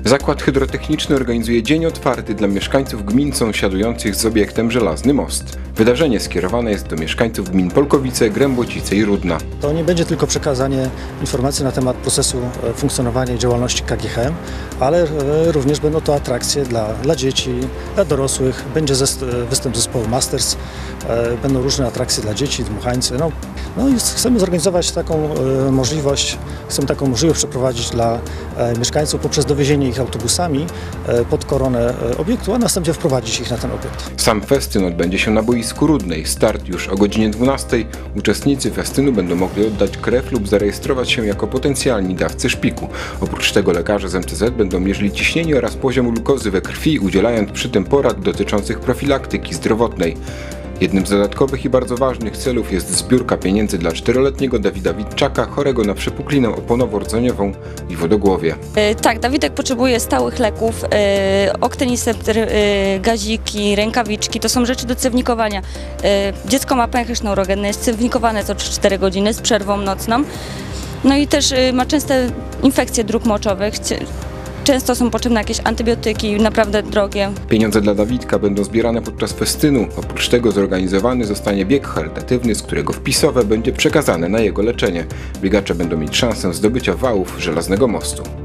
Zakład Hydrotechniczny organizuje dzień otwarty dla mieszkańców gmin sąsiadujących z obiektem Żelazny Most. Wydarzenie skierowane jest do mieszkańców gmin Polkowice, Grębocice i Rudna. To nie będzie tylko przekazanie informacji na temat procesu funkcjonowania i działalności KGHM, ale również będą to atrakcje dla dzieci, dla dorosłych. Będzie występ zespołu Masters, będą różne atrakcje dla dzieci, dmuchańcy. No i chcemy zorganizować taką możliwość, przeprowadzić dla mieszkańców poprzez dowiezienie ich autobusami pod koronę obiektu, a następnie wprowadzić ich na ten obiekt. Sam festyn odbędzie się na boisku Rudnej. Start już o godzinie 12. Uczestnicy festynu będą mogli oddać krew lub zarejestrować się jako potencjalni dawcy szpiku. Oprócz tego lekarze z MCZ będą mierzyli ciśnienie oraz poziom glukozy we krwi, udzielając przy tym porad dotyczących profilaktyki zdrowotnej. Jednym z dodatkowych i bardzo ważnych celów jest zbiórka pieniędzy dla 4-letniego Dawida Witczaka, chorego na przepuklinę oponowo-rdzeniową i wodogłowie. Tak, Dawidek potrzebuje stałych leków, Octenisept, gaziki, rękawiczki, to są rzeczy do cewnikowania. Dziecko ma pęcherz neurogenny, jest cewnikowane co 4 godziny z przerwą nocną. No i też ma częste infekcje dróg moczowych. Często są potrzebne jakieś antybiotyki, naprawdę drogie. Pieniądze dla Dawidka będą zbierane podczas festynu. Oprócz tego zorganizowany zostanie bieg charytatywny, z którego wpisowe będzie przekazane na jego leczenie. Biegacze będą mieć szansę zdobycia wałów Żelaznego Mostu.